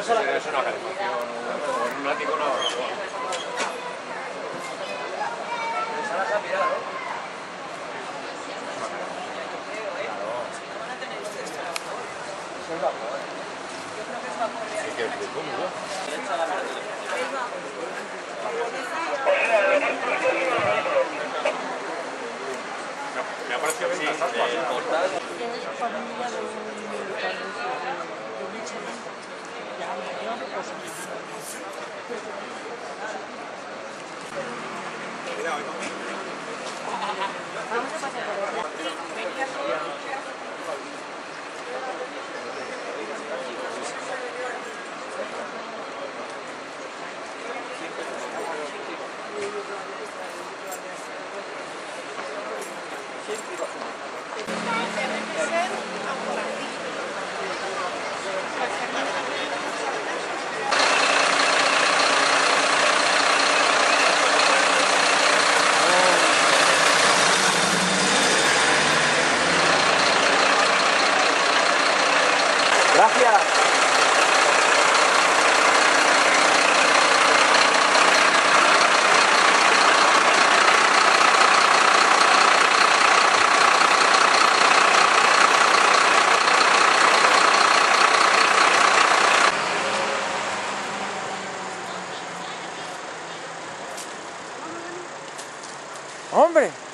Es una calefacción, o en un ático no. Salas a mirar, ¿no? Es vapor. Yo creo que es vapor. Sí, que es muy bueno. Me ha parecido bien las aspas. El portal. Es familia de Michelin, ya mayor, pues vamos a pasar por el Gracias. ¡hombre!